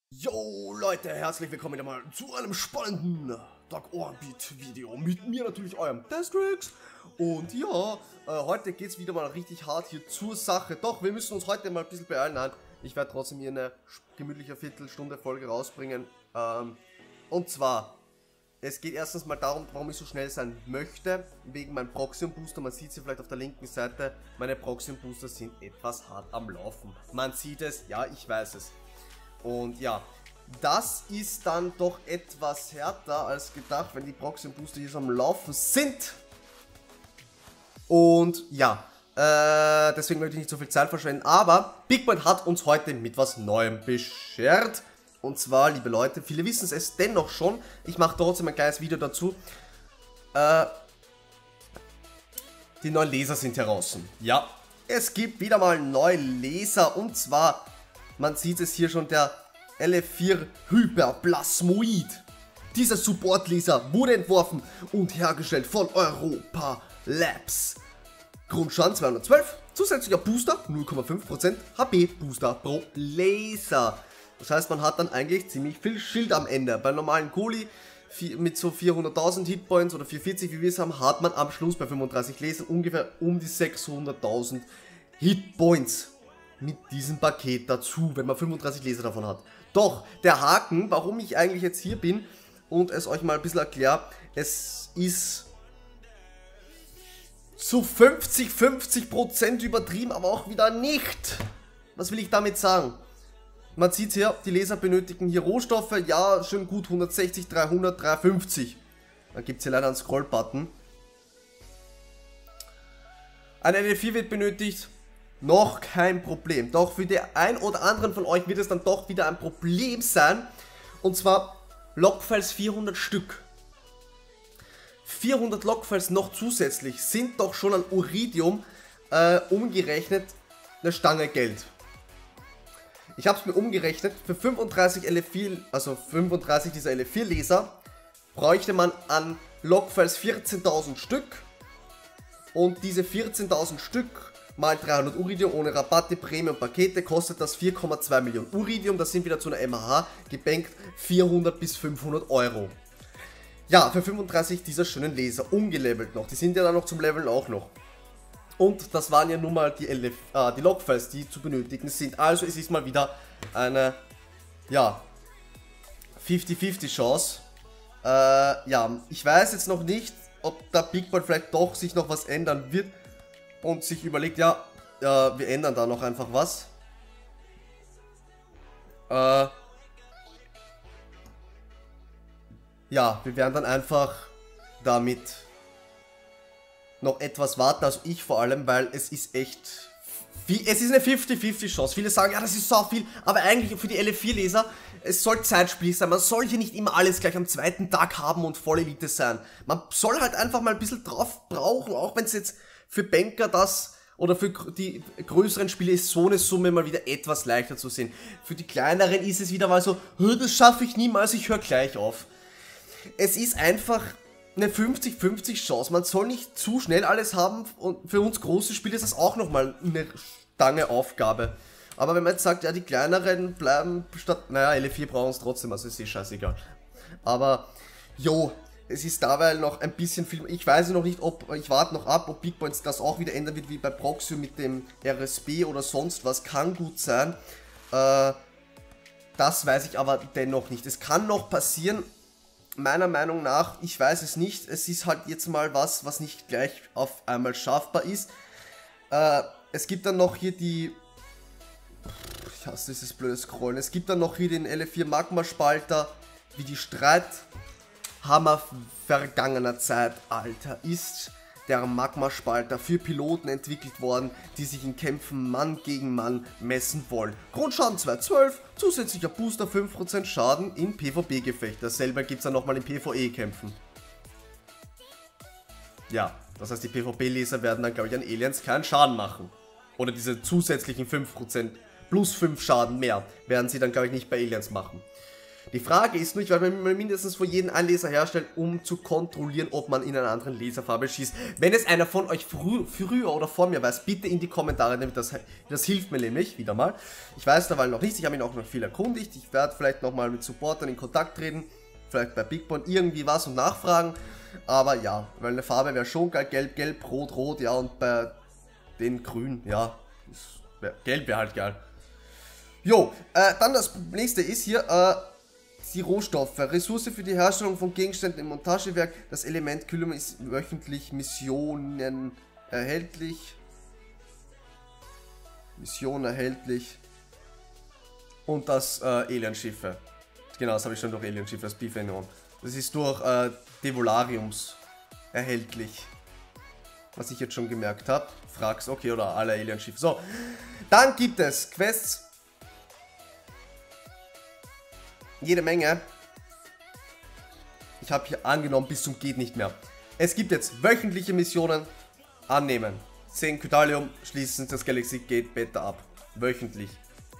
Yo Leute, herzlich willkommen wieder mal zu einem spannenden Dark Orbit Video mit mir natürlich, eurem Destrix. Und ja, heute geht es wieder mal richtig hart hier zur Sache. Doch, wir müssen uns heute mal ein bisschen beeilen. Nein, ich werde trotzdem hier eine gemütliche Viertelstunde Folge rausbringen. Und zwar, es geht erstens mal darum, warum ich so schnell sein möchte, wegen meinem Proxium Booster. Man sieht sie vielleicht auf der linken Seite, meine Proxium Booster sind etwas hart am Laufen. Man sieht es, ja, ich weiß es. Und ja, das ist dann doch etwas härter als gedacht, wenn die Proxium Booster hier so am Laufen sind. Und ja, deswegen möchte ich nicht so viel Zeit verschwenden. Aber BigPoint hat uns heute mit was Neuem beschert. Und zwar, liebe Leute, viele wissen es dennoch schon. Ich mache trotzdem ein kleines Video dazu. Die neuen Laser sind heraus. Ja, es gibt wieder mal neue Laser. Und zwar, man sieht es hier schon, der LF4 Hyperplasmoid. Dieser Support-Laser wurde entworfen und hergestellt von Europa Labs. Grundschaden 212, zusätzlicher Booster 0,5% HP Booster pro Laser. Das heißt, man hat dann eigentlich ziemlich viel Schild am Ende. Bei normalen Kohli mit so 400.000 Hitpoints oder 440, wie wir es haben, hat man am Schluss bei 35 Lasern ungefähr um die 600.000 Hitpoints. Mit diesem Paket dazu, wenn man 35 Laser davon hat. Doch, der Haken, warum ich eigentlich jetzt hier bin und es euch mal ein bisschen erkläre, es ist zu 50% übertrieben, aber auch wieder nicht. Was will ich damit sagen? Man sieht hier, die Laser benötigen hier Rohstoffe, ja, schön gut, 160, 300, 350. Dann gibt es hier leider einen Scroll-Button. Ein LF4 wird benötigt. Noch kein Problem. Doch für den einen oder anderen von euch wird es dann doch wieder ein Problem sein. Und zwar Logfiles 400 Stück. 400 Logfiles noch zusätzlich sind doch schon an Uridium umgerechnet eine Stange Geld. Ich habe es mir umgerechnet, für 35 LF4, also 35 dieser LF4 Laser, bräuchte man an Logfiles 14.000 Stück. Und diese 14.000 Stück mal 300 Uridium ohne Rabatte, Prämie und Pakete kostet das 4,2 Millionen Uridium. Das sind wieder zu einer MH gebankt 400 bis 500 Euro. Ja, für 35 dieser schönen Laser, ungelevelt noch. Die sind ja dann noch zum Leveln auch noch. Und das waren ja nun mal die Logfiles, die zu benötigen sind. Also es ist mal wieder eine, ja, 50-50 Chance. Ja, ich weiß jetzt noch nicht, ob da BigPoint vielleicht doch sich noch was ändern wird. Und sich überlegt, ja, wir ändern da noch einfach was. Ja, wir werden dann einfach damit noch etwas warten, also ich vor allem, weil es ist echt, es ist eine 50-50 Chance. Viele sagen, ja, das ist so viel, aber eigentlich für die LF4-Laser, es soll Zeitspiel sein. Man soll hier nicht immer alles gleich am zweiten Tag haben und voll Elite sein. Man soll halt einfach mal ein bisschen drauf brauchen, auch wenn es jetzt für Banker das oder für die größeren Spiele ist so eine Summe mal wieder etwas leichter zu sehen. Für die kleineren ist es wieder mal so, das schaffe ich niemals, ich höre gleich auf. Es ist einfach eine 50-50 Chance. Man soll nicht zu schnell alles haben und für uns große Spiele ist das auch nochmal eine Stange Aufgabe. Aber wenn man jetzt sagt, ja, die kleineren bleiben statt, naja, LF4 brauchen es trotzdem, also ist eh scheißegal. Aber, jo, es ist dabei noch ein bisschen viel, ich weiß noch nicht, ob, ich warte noch ab, ob BigPoint das auch wieder ändern wird, wie bei Proxium mit dem RSB oder sonst was, kann gut sein. Das weiß ich aber dennoch nicht. Es kann noch passieren, meiner Meinung nach, ich weiß es nicht, es ist halt jetzt mal was nicht gleich auf einmal schaffbar ist. Es gibt dann noch hier die, ich hasse dieses blöde Scrollen, es gibt dann noch hier den LF4 Magma Spalter, wie die Streithammer vergangener Zeit, Alter, ist der Magma Spalter für Piloten entwickelt worden, die sich in Kämpfen Mann gegen Mann messen wollen. Grundschaden 212, zusätzlicher Booster 5% Schaden in PvP-Gefecht. Dasselbe gibt es dann nochmal in PvE-Kämpfen. Ja, das heißt, die PvP-Laser werden dann, glaube ich, an Aliens keinen Schaden machen. Oder diese zusätzlichen 5% plus 5 Schaden mehr werden sie dann, glaube ich, nicht bei Aliens machen. Die Frage ist nur, ich werde mir mindestens für jeden einen Laser herstellen, um zu kontrollieren, ob man in einer anderen Laserfarbe schießt. Wenn es einer von euch früher oder vor mir weiß, bitte in die Kommentare, damit das hilft mir nämlich, wieder mal. Ich weiß derweil noch nichts, ich habe ihn auch noch viel erkundigt. Ich werde vielleicht nochmal mit Supportern in Kontakt treten, vielleicht bei Bigborn irgendwie was und nachfragen. Aber ja, weil eine Farbe wäre schon geil, gelb, gelb, rot, rot, ja, und bei den grün, ja, gelb wäre halt geil. Jo, dann das nächste ist hier, die Rohstoffe. Ressource für die Herstellung von Gegenständen im Montagewerk. Das Element Kühlung ist wöchentlich Missionen erhältlich. Mission erhältlich. Und das Alienschiffe. Genau, das habe ich schon durch Alienschiffe, das Bifenon. Das ist durch Devolariums erhältlich. Was ich jetzt schon gemerkt habe. Frax, okay, oder alle Alienschiffe. So, dann gibt es Quests. Jede Menge. Ich habe hier angenommen, bis zum geht nicht mehr. Es gibt jetzt wöchentliche Missionen. Annehmen. 10 Kytalium, schließen das Galaxy Gate Beta ab. Wöchentlich.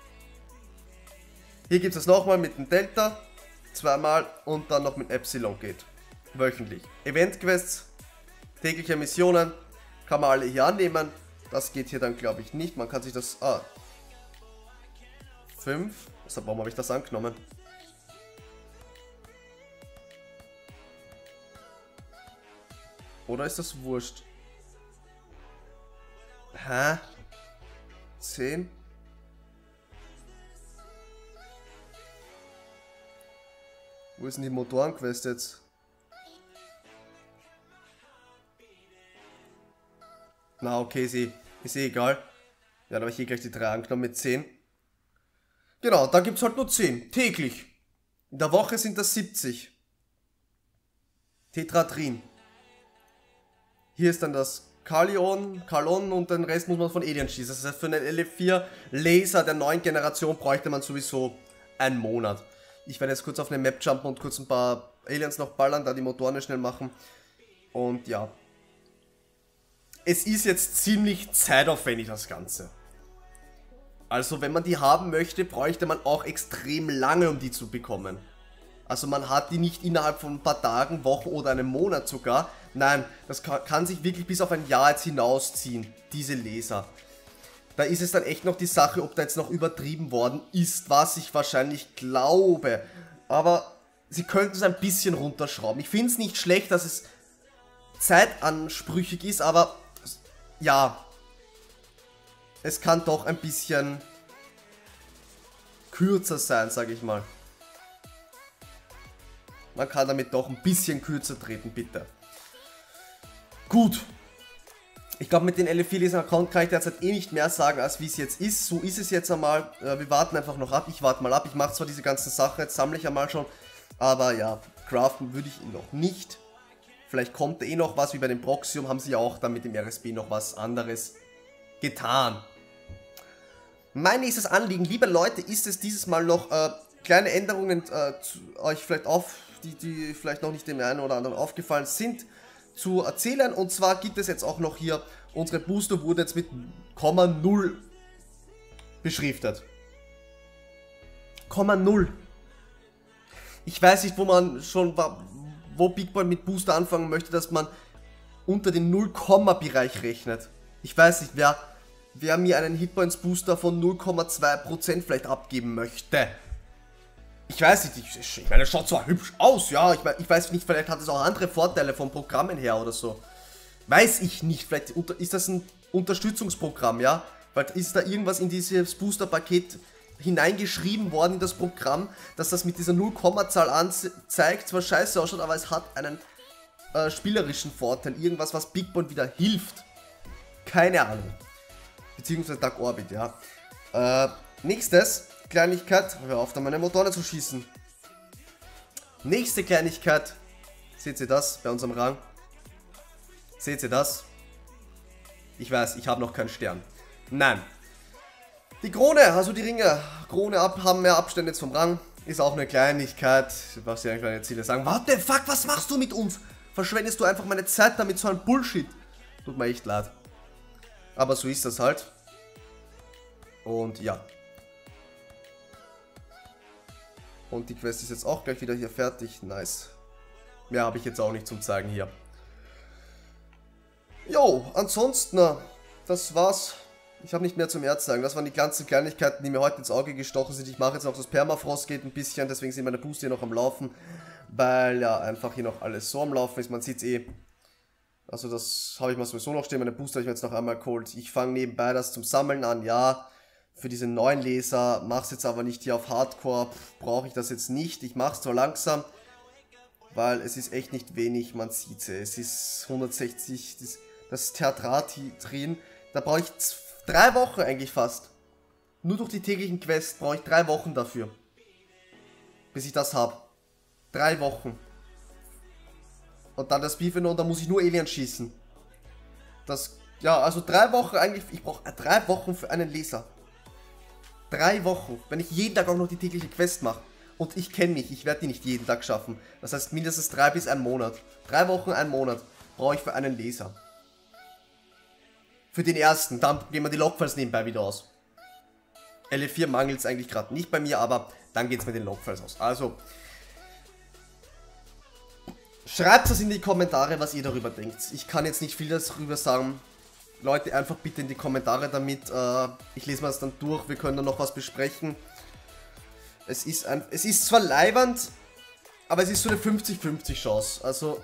Hier gibt es nochmal mit dem Delta. Zweimal und dann noch mit Epsilon Gate. Wöchentlich. Event-Quests. Tägliche Missionen. Kann man alle hier annehmen. Das geht hier dann, glaube ich, nicht. Man kann sich das... 5. Warum habe ich das angenommen? Oder ist das wurscht? Hä? 10? Wo ist denn die Motorenquest jetzt? Na, okay, ist eh egal. Ja, da habe ich hier gleich die 3 angenommen mit 10. Genau, da gibt es halt nur 10. Täglich. In der Woche sind das 70. Tetradrin. Hier ist dann das Kalon und den Rest muss man von Alien schießen. Das heißt, für einen LF4 Laser der neuen Generation bräuchte man sowieso einen Monat. Ich werde jetzt kurz auf eine Map jumpen und kurz ein paar Aliens noch ballern, da die Motoren schnell machen. Und ja. Es ist jetzt ziemlich zeitaufwendig, das Ganze. Also, wenn man die haben möchte, bräuchte man auch extrem lange, um die zu bekommen. Also man hat die nicht innerhalb von ein paar Tagen, Wochen oder einem Monat sogar. Nein, das kann sich wirklich bis auf ein Jahr jetzt hinausziehen, diese Laser. Da ist es dann echt noch die Sache, ob da jetzt noch übertrieben worden ist, was ich wahrscheinlich glaube. Aber sie könnten es ein bisschen runterschrauben. Ich finde es nicht schlecht, dass es zeitansprüchig ist, aber ja, es kann doch ein bisschen kürzer sein, sage ich mal. Man kann damit doch ein bisschen kürzer treten, bitte. Gut. Ich glaube, mit den LF4-Laser-Account kann ich derzeit eh nicht mehr sagen, als wie es jetzt ist. So ist es jetzt einmal. Wir warten einfach noch ab. Ich warte mal ab. Ich mache zwar diese ganzen Sachen, jetzt sammle ich einmal schon. Aber ja, craften würde ich ihn noch nicht. Vielleicht kommt eh noch was, wie bei dem Proxium haben sie ja auch dann mit dem RSB noch was anderes getan. Mein nächstes Anliegen, liebe Leute, ist es dieses Mal noch kleine Änderungen euch vielleicht die vielleicht noch nicht dem einen oder anderen aufgefallen sind, zu erzählen. Und zwar gibt es jetzt auch noch hier, unsere Booster wurde jetzt mit 0,0 beschriftet. 0,0. Ich weiß nicht, wo Bigborn mit Booster anfangen möchte, dass man unter den 0-Bereich rechnet. Ich weiß nicht, wer mir einen Hitpoints Booster von 0,2% vielleicht abgeben möchte. Ich weiß nicht, ich meine, es schaut zwar hübsch aus, ja, ich weiß nicht, vielleicht hat es auch andere Vorteile von Programmen her oder so. Weiß ich nicht, vielleicht ist das ein Unterstützungsprogramm, ja? Vielleicht ist da irgendwas in dieses Booster-Paket hineingeschrieben worden in das Programm, dass das mit dieser 0-Zahl anzeigt, zwar scheiße ausschaut, aber es hat einen spielerischen Vorteil, irgendwas, was Bigborn wieder hilft. Keine Ahnung. Beziehungsweise Dark Orbit, ja. Nächstes, Kleinigkeit, hör auf, da meine Motoren zu schießen. Nächste Kleinigkeit, seht ihr das bei unserem Rang? Seht ihr das? Ich weiß, ich habe noch keinen Stern. Nein. Die Krone, also die Ringe, Krone haben mehr Abstände zum Rang, ist auch eine Kleinigkeit. Was ja kleine Ziele sagen. What the fuck, was machst du mit uns? Verschwendest du einfach meine Zeit damit, so ein Bullshit? Tut mir echt leid. Aber so ist das halt. Und ja. Und die Quest ist jetzt auch gleich wieder hier fertig. Nice. Mehr habe ich jetzt auch nicht zum Zeigen hier. Jo, ansonsten, das war's. Ich habe nicht mehr zum Erzeigen. Das waren die ganzen Kleinigkeiten, die mir heute ins Auge gestochen sind. Ich mache jetzt noch das Permafrost geht ein bisschen, deswegen sind meine Booster hier noch am Laufen. Weil ja einfach hier noch alles so am Laufen ist. Man sieht's eh. Also das habe ich mal sowieso noch stehen. Meine Booster habe ich mir jetzt noch einmal geholt. Ich fange nebenbei das zum Sammeln an, ja. Für diese neuen Leser. Mach's jetzt aber nicht hier auf Hardcore. Brauche ich das jetzt nicht. Ich mache es zwar langsam. Weil es ist echt nicht wenig. Man sieht's. Es ist 160. Das Theatrati drin. Da brauche ich 3 Wochen eigentlich fast. Nur durch die täglichen Quests brauche ich 3 Wochen dafür. Bis ich das habe. 3 Wochen. Und dann das Bifino und dann muss ich nur Aliens schießen. Das, ja, also 3 Wochen eigentlich, ich brauche 3 Wochen für einen Leser. 3 Wochen, wenn ich jeden Tag auch noch die tägliche Quest mache. Und ich kenne mich, ich werde die nicht jeden Tag schaffen. Das heißt mindestens 3 bis 1 Monat. 3 Wochen, 1 Monat brauche ich für einen Leser. Für den ersten, dann gehen wir die Logfiles nebenbei wieder aus. LE4 mangelt es eigentlich gerade nicht bei mir, aber dann geht es mit den Logfiles aus. Also, schreibt es in die Kommentare, was ihr darüber denkt. Ich kann jetzt nicht viel darüber sagen. Leute, einfach bitte in die Kommentare damit. Ich lese mir das dann durch, wir können dann noch was besprechen. Es ist zwar leibernd, aber es ist so eine 50-50 Chance. Also,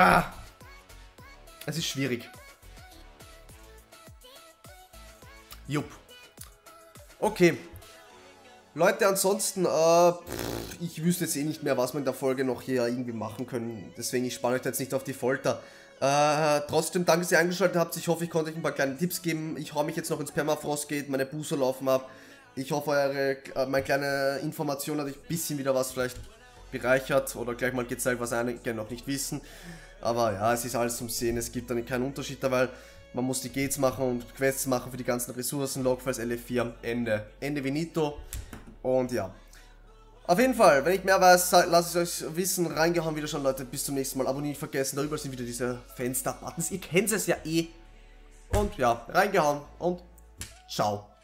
es ist schwierig. Jupp. Okay. Leute, ansonsten, ich wüsste jetzt eh nicht mehr, was wir in der Folge noch hier irgendwie machen können. Deswegen, ich spanne euch jetzt nicht auf die Folter. Trotzdem, danke, dass ihr eingeschaltet habt. Ich hoffe, ich konnte euch ein paar kleine Tipps geben. Ich hau mich jetzt noch ins Permafrost geht, meine Booster laufen ab. Ich hoffe, meine kleine Information hat euch ein bisschen wieder was vielleicht bereichert oder gleich mal gezeigt, was einige noch nicht wissen. Aber ja, es ist alles zum Sehen. Es gibt dann keinen Unterschied da, weil man muss die Gates machen und Quests machen für die ganzen Ressourcen, Logfiles, LE4, Ende. Ende Venito. Und ja. Auf jeden Fall, wenn ich mehr weiß, lasst es euch wissen. Reingehauen wieder schon, Leute. Bis zum nächsten Mal. Abonnieren nicht vergessen. Da überall sind wieder diese Fenster-Buttons. Ihr kennt es ja eh. Und ja, reingehauen und ciao.